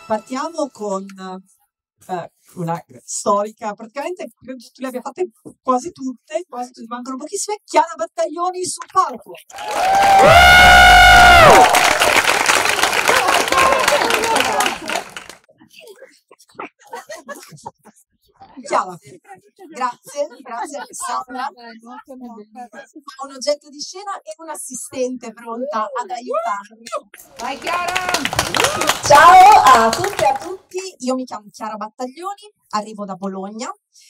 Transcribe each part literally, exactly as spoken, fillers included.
Partiamo con eh, una storica, praticamente credo tu le abbia fatte quasi tutte, quasi tutte, mancano pochissime. Chiara Battaglioni sul palco. Chiara, grazie, grazie Alessandra. Ho un oggetto di scena e un assistente pronta ad aiutarmi. Vai Chiara! Ciao a tutte e a tutti, io mi chiamo Chiara Battaglioni, arrivo da Bologna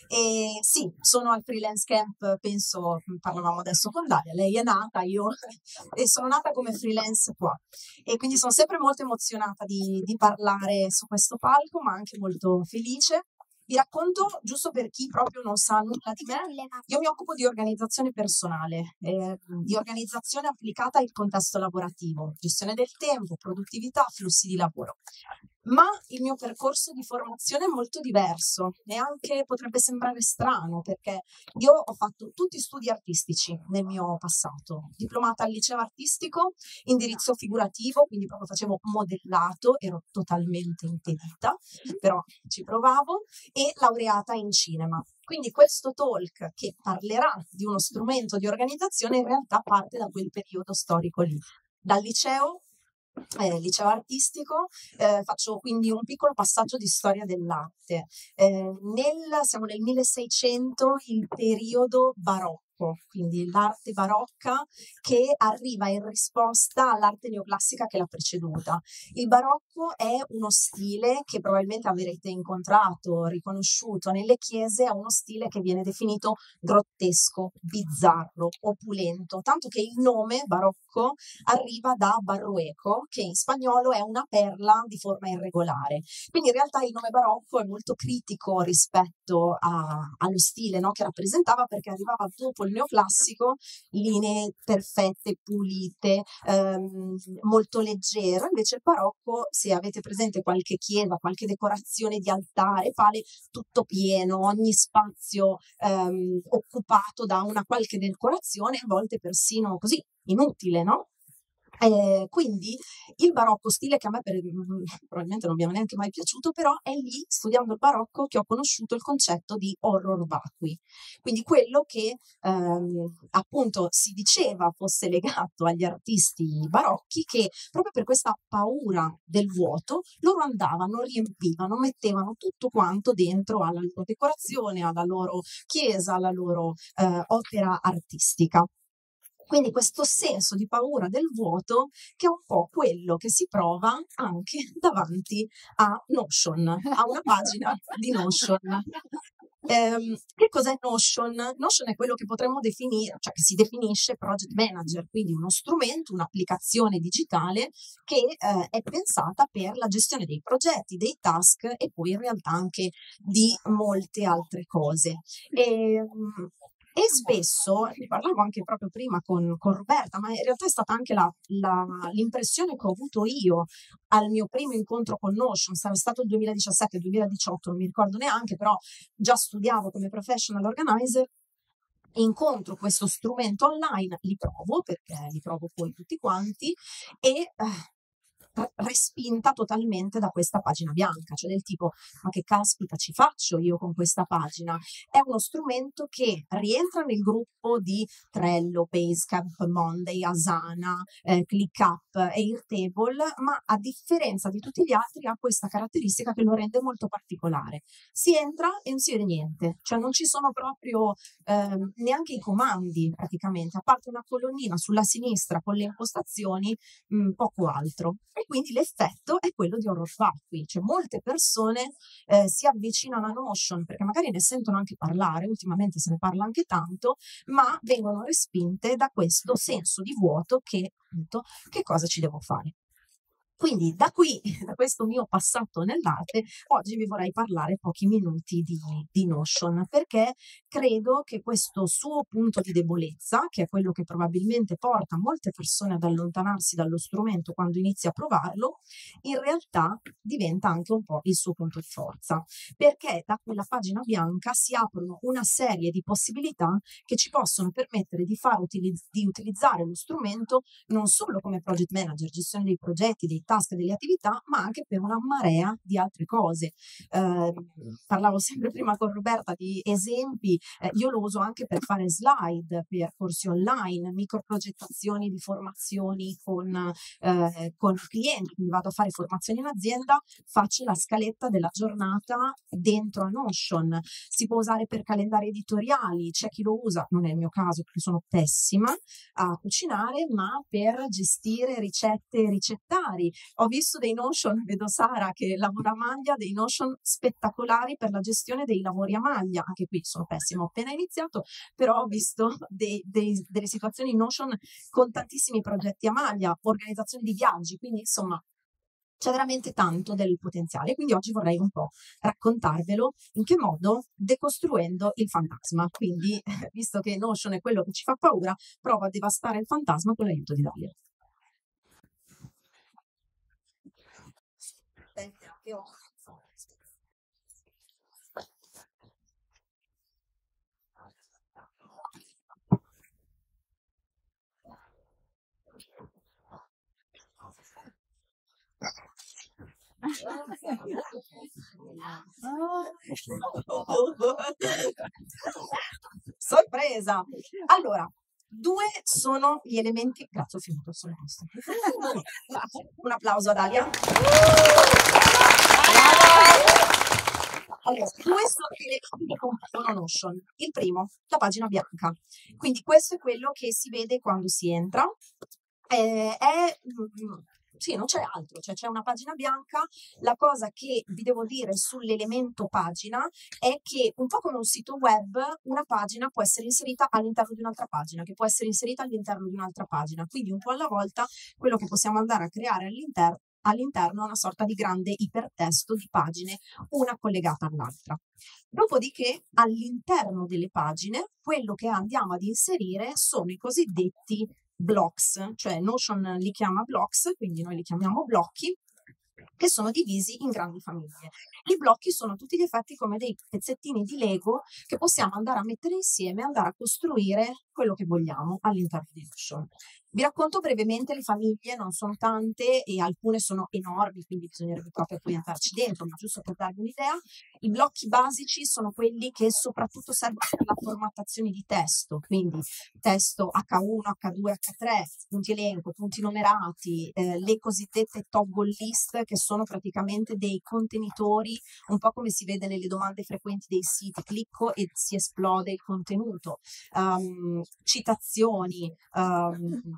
e sì, sono al freelance camp, penso, parlavamo adesso con Dalia, lei è nata, io e sono nata come freelance qua e quindi sono sempre molto emozionata di, di parlare su questo palco, ma anche molto felice. Vi racconto, giusto per chi proprio non sa nulla di me, io mi occupo di organizzazione personale, eh, di organizzazione applicata al contesto lavorativo, gestione del tempo, produttività, flussi di lavoro. Ma il mio percorso di formazione è molto diverso e anche potrebbe sembrare strano perché io ho fatto tutti studi artistici nel mio passato, diplomata al liceo artistico, indirizzo figurativo, quindi proprio facevo modellato, ero totalmente impedita, però ci provavo, e laureata in cinema. Quindi questo talk che parlerà di uno strumento di organizzazione in realtà parte da quel periodo storico lì. Dal liceo, eh, liceo artistico, eh, faccio quindi un piccolo passaggio di storia dell'arte. Eh, nel, siamo nel milleseicento, il periodo barocco, quindi l'arte barocca che arriva in risposta all'arte neoclassica che l'ha preceduta. Il barocco è uno stile che probabilmente avrete incontrato, riconosciuto nelle chiese, è uno stile che viene definito grottesco, bizzarro, opulento, tanto che il nome barocco arriva da barrueco, che in spagnolo è una perla di forma irregolare. Quindi in realtà il nome barocco è molto critico rispetto a, allo stile, no, che rappresentava, perché arrivava dopo il neoclassico, linee perfette, pulite, ehm, molto leggero. Invece il barocco, se avete presente qualche chiesa, qualche decorazione di altare, pare tutto pieno, ogni spazio ehm, occupato da una qualche decorazione, a volte persino così inutile, no? Eh, quindi il barocco, stile che a me per, probabilmente non mi è neanche mai piaciuto, però è lì, studiando il barocco, che ho conosciuto il concetto di horror vacui, quindi quello che ehm, appunto si diceva fosse legato agli artisti barocchi, che proprio per questa paura del vuoto loro andavano, riempivano, mettevano tutto quanto dentro alla loro decorazione, alla loro chiesa, alla loro eh, opera artistica. Quindi questo senso di paura del vuoto, che è un po' quello che si prova anche davanti a Notion, a una pagina di Notion. Um, che cos'è Notion? Notion è quello che potremmo definire, cioè che si definisce project manager, quindi uno strumento, un'applicazione digitale che eh, è pensata per la gestione dei progetti, dei task e poi in realtà anche di molte altre cose. E, E spesso, ne parlavo anche proprio prima con, con Roberta, ma in realtà è stata anche la, la, l'impressione che ho avuto io al mio primo incontro con Notion, sarà stato il duemiladiciassette duemiladiciotto, non mi ricordo neanche, però già studiavo come professional organizer. Incontro questo strumento online, li provo perché li provo poi tutti quanti e eh, respinta totalmente da questa pagina bianca, cioè del tipo: ma che caspita ci faccio io con questa pagina? È uno strumento che rientra nel gruppo di Trello, Basecamp, Monday, Asana, eh, ClickUp e Airtable, ma a differenza di tutti gli altri ha questa caratteristica che lo rende molto particolare. Si entra e non si vede niente, cioè non ci sono proprio eh, neanche i comandi praticamente, a parte una colonnina sulla sinistra con le impostazioni, mh, poco altro. E quindi l'effetto è quello di horror vacui, cioè molte persone eh, si avvicinano a Notion perché magari ne sentono anche parlare, ultimamente se ne parla anche tanto, ma vengono respinte da questo senso di vuoto che, appunto, che cosa ci devo fare? Quindi da qui, da questo mio passato nell'arte, oggi vi vorrei parlare pochi minuti di, di Notion, perché credo che questo suo punto di debolezza, che è quello che probabilmente porta molte persone ad allontanarsi dallo strumento quando inizia a provarlo, in realtà diventa anche un po' il suo punto di forza, perché da quella pagina bianca si aprono una serie di possibilità che ci possono permettere di far utilizz- di utilizzare lo strumento non solo come project manager, gestione dei progetti, dei task, delle attività, ma anche per una marea di altre cose. Eh, parlavo sempre prima con Roberta di esempi, eh, io lo uso anche per fare slide, per corsi online, microprogettazioni di formazioni con, eh, con clienti, quindi vado a fare formazioni in azienda, faccio la scaletta della giornata dentro a Notion. Si può usare per calendari editoriali, c'è chi lo usa, non è il mio caso perché sono pessima a cucinare, ma per gestire ricette e ricettari. Ho visto dei Notion, vedo Sara che lavora a maglia, dei Notion spettacolari per la gestione dei lavori a maglia. Anche qui sono pessima, ho appena iniziato, però ho visto dei, dei, delle situazioni in Notion con tantissimi progetti a maglia, organizzazione di viaggi, quindi insomma c'è veramente tanto del potenziale. Quindi oggi vorrei un po' raccontarvelo in che modo, decostruendo il fantasma. Quindi, visto che Notion è quello che ci fa paura, provo a devastare il fantasma con l'aiuto di Dalia. Sorpresa! Allora, due sono gli elementi. Grazie, ho finito, sono posto. Un applauso ad Dalia. Allora, due sono gli elementi che compongono Notion. Il primo, la pagina bianca. Quindi questo è quello che si vede quando si entra. Eh, è Sì, non c'è altro, cioè c'è una pagina bianca. La cosa che vi devo dire sull'elemento pagina è che, un po' come un sito web, una pagina può essere inserita all'interno di un'altra pagina, che può essere inserita all'interno di un'altra pagina. Quindi un po' alla volta quello che possiamo andare a creare all'interno all'interno è una sorta di grande ipertesto di pagine, una collegata all'altra. Dopodiché, all'interno delle pagine, quello che andiamo ad inserire sono i cosiddetti blocks, cioè Notion li chiama blocks, quindi noi li chiamiamo blocchi, che sono divisi in grandi famiglie. I blocchi sono a tutti gli effetti come dei pezzettini di Lego che possiamo andare a mettere insieme e andare a costruire quello che vogliamo all'interno di Notion. Vi racconto brevemente, le famiglie non sono tante e alcune sono enormi, quindi bisognerebbe proprio poi andarci dentro, ma giusto per darvi un'idea. I blocchi basici sono quelli che soprattutto servono per la formattazione di testo, quindi testo acca uno, acca due, acca tre, punti elenco, punti numerati, eh, le cosiddette toggle list, che sono praticamente dei contenitori, un po' come si vede nelle domande frequenti dei siti, clicco e si esplode il contenuto, um, citazioni, um,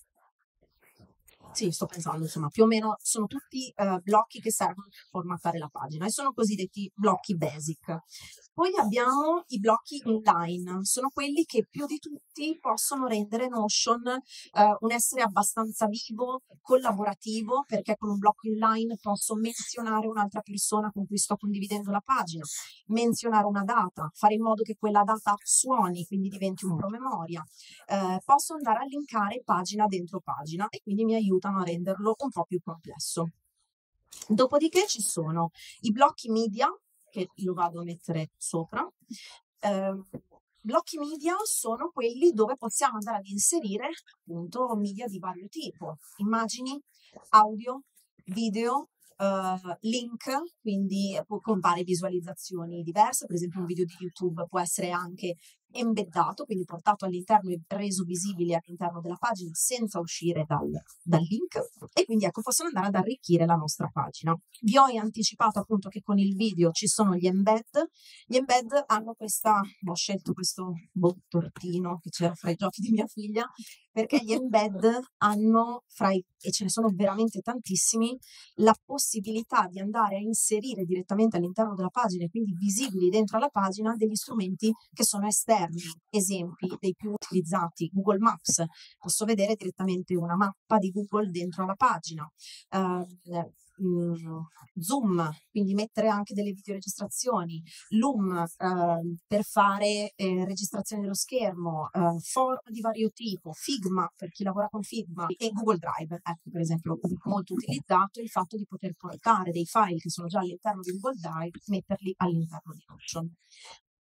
sì, sto pensando, insomma, più o meno sono tutti uh, blocchi che servono per formattare la pagina e sono cosiddetti blocchi basic. Poi abbiamo i blocchi inline, sono quelli che più di tutti possono rendere Notion uh, un essere abbastanza vivo, collaborativo, perché con un blocco inline posso menzionare un'altra persona con cui sto condividendo la pagina, menzionare una data, fare in modo che quella data suoni, quindi diventi un promemoria. Uh, posso andare a linkare pagina dentro pagina e quindi mi aiutano a renderlo un po' più complesso. Dopodiché ci sono i blocchi media, che lo vado a mettere sopra. Eh, blocchi media sono quelli dove possiamo andare ad inserire appunto media di vario tipo, immagini, audio, video, Uh, link, quindi con varie visualizzazioni diverse. Per esempio un video di YouTube può essere anche embeddato, quindi portato all'interno e reso visibile all'interno della pagina senza uscire dal, dal link, e quindi ecco, possono andare ad arricchire la nostra pagina. Vi ho anticipato appunto che con il video ci sono gli embed. Gli embed hanno questa, ho scelto questo boh, tortino che c'era fra i giochi di mia figlia, perché gli embed hanno, fra i, e ce ne sono veramente tantissimi, la possibilità di andare a inserire direttamente all'interno della pagina e quindi visibili dentro alla pagina degli strumenti che sono esterni. Esempi dei più utilizzati: Google Maps, posso vedere direttamente una mappa di Google dentro alla pagina. Uh, Zoom, quindi mettere anche delle videoregistrazioni, Loom eh, per fare eh, registrazione dello schermo, eh, forum di vario tipo, Figma per chi lavora con Figma e Google Drive, ecco per esempio molto utilizzato il fatto di poter portare dei file che sono già all'interno di Google Drive, metterli all'interno di Notion.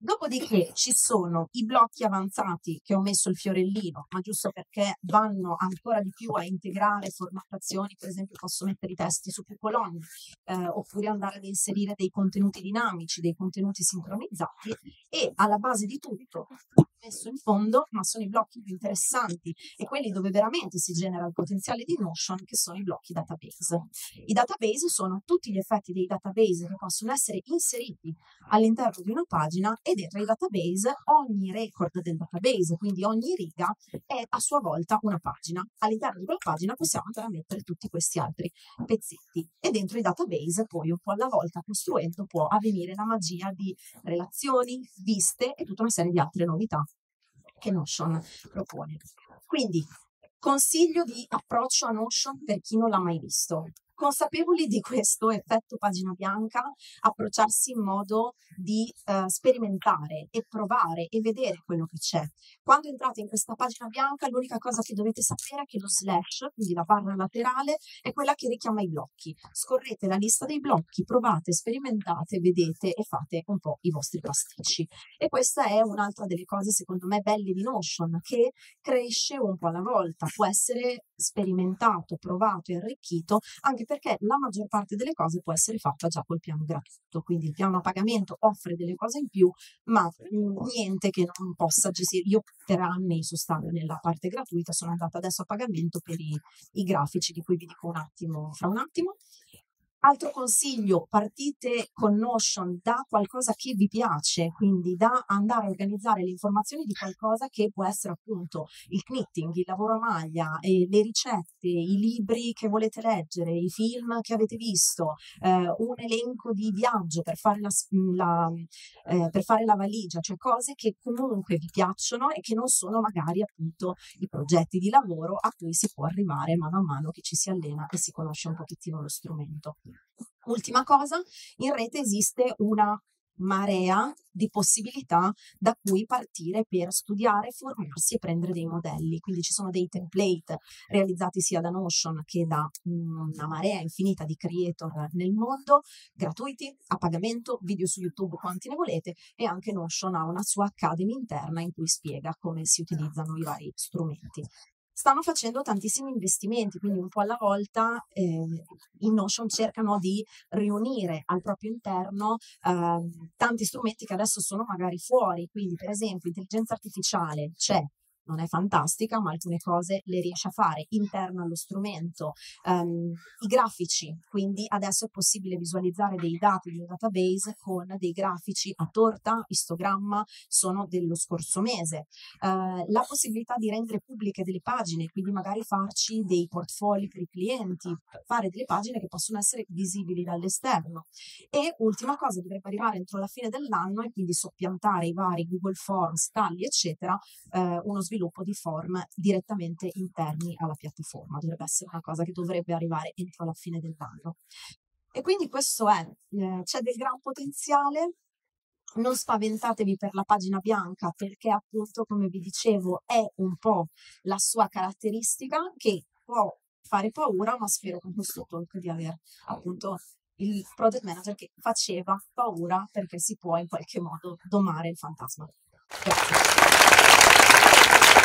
Dopodiché ci sono i blocchi avanzati che ho messo il fiorellino, ma giusto perché vanno ancora di più a integrare formattazioni, per esempio posso mettere i testi su più colonne, eh, oppure andare ad inserire dei contenuti dinamici, dei contenuti sincronizzati, e alla base di tutto, messo in fondo, ma sono i blocchi più interessanti e quelli dove veramente si genera il potenziale di Notion, che sono i blocchi database. I database sono tutti gli effetti dei database che possono essere inseriti all'interno di una pagina, e dentro i database ogni record del database, quindi ogni riga, è a sua volta una pagina. All'interno di quella pagina possiamo andare a mettere tutti questi altri pezzetti, e dentro i database poi un po' alla volta, costruendo, può avvenire la magia di relazioni, viste e tutta una serie di altre novità che Notion propone. Quindi consiglio di approccio a Notion per chi non l'ha mai visto. Consapevoli di questo effetto pagina bianca, approcciarsi in modo di eh, sperimentare e provare e vedere quello che c'è. Quando entrate in questa pagina bianca, l'unica cosa che dovete sapere è che lo slash, quindi la barra laterale, è quella che richiama i blocchi. Scorrete la lista dei blocchi, provate, sperimentate, vedete e fate un po' i vostri pasticci. E questa è un'altra delle cose, secondo me, belle di Notion, che cresce un po' alla volta, può essere sperimentato, provato e arricchito, anche perché la maggior parte delle cose può essere fatta già col piano gratuito, quindi il piano a pagamento offre delle cose in più, ma niente che non possa gestire. Io per anni sono stata nella parte gratuita, sono andata adesso a pagamento per i, i grafici, di cui vi dico un attimo fra un attimo. Altro consiglio: partite con Notion da qualcosa che vi piace, quindi da andare a organizzare le informazioni di qualcosa che può essere appunto il knitting, il lavoro a maglia, eh, le ricette, i libri che volete leggere, i film che avete visto, eh, un elenco di viaggio per fare la, la, eh, per fare la valigia, cioè cose che comunque vi piacciono e che non sono magari appunto i progetti di lavoro a cui si può arrivare mano a mano che ci si allena e si conosce un pochettino lo strumento. Ultima cosa, in rete esiste una marea di possibilità da cui partire per studiare, formarsi e prendere dei modelli. Quindi ci sono dei template realizzati sia da Notion che da una marea infinita di creator nel mondo, gratuiti, a pagamento, video su YouTube quanti ne volete, e anche Notion ha una sua academy interna in cui spiega come si utilizzano i vari strumenti. Stanno facendo tantissimi investimenti, quindi un po' alla volta eh, in Notion cercano di riunire al proprio interno eh, tanti strumenti che adesso sono magari fuori, quindi per esempio intelligenza artificiale c'è, non è fantastica, ma alcune cose le riesce a fare interna allo strumento. Um, I grafici, quindi adesso è possibile visualizzare dei dati di un database con dei grafici a torta, istogramma, sono dello scorso mese. Uh, la possibilità di rendere pubbliche delle pagine, quindi magari farci dei portfolio per i clienti, fare delle pagine che possono essere visibili dall'esterno. E ultima cosa, dovrebbe arrivare entro la fine dell'anno, e quindi soppiantare i vari Google Forms, Tally, eccetera, uh, uno sviluppo sviluppo di form direttamente interni alla piattaforma. Dovrebbe essere una cosa che dovrebbe arrivare entro la fine dell'anno. E quindi questo è, eh, c'è del gran potenziale. Non spaventatevi per la pagina bianca, perché appunto, come vi dicevo, è un po' la sua caratteristica che può fare paura, ma spero con questo talk di aver appunto il project manager che faceva paura, perché si può in qualche modo domare il fantasma. Grazie.